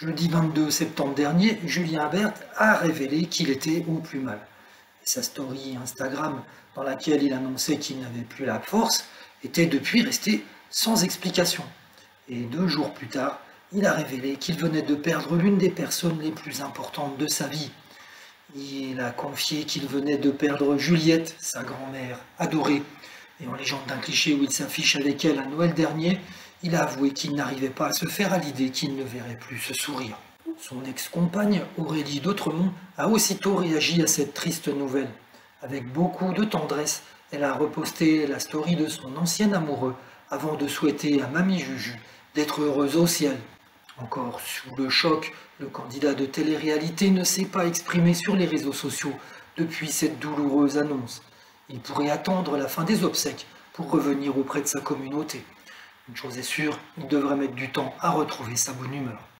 Jeudi 22 septembre dernier, Julien Bert a révélé qu'il était au plus mal. Et sa story Instagram, dans laquelle il annonçait qu'il n'avait plus la force, était depuis restée sans explication. Et 2 jours plus tard, il a révélé qu'il venait de perdre l'une des personnes les plus importantes de sa vie. Il a confié qu'il venait de perdre Juliette, sa grand-mère adorée. Et en légende d'un cliché où il s'affiche avec elle à Noël dernier, il a avoué qu'il n'arrivait pas à se faire à l'idée qu'il ne verrait plus ce sourire. Son ex-compagne, Aurélie d'Autremont, a aussitôt réagi à cette triste nouvelle. Avec beaucoup de tendresse, elle a reposté la story de son ancien amoureux avant de souhaiter à Mamie Juju d'être heureuse au ciel. Encore sous le choc, le candidat de télé-réalité ne s'est pas exprimé sur les réseaux sociaux depuis cette douloureuse annonce. Il pourrait attendre la fin des obsèques pour revenir auprès de sa communauté. Une chose est sûre, il devrait mettre du temps à retrouver sa bonne humeur.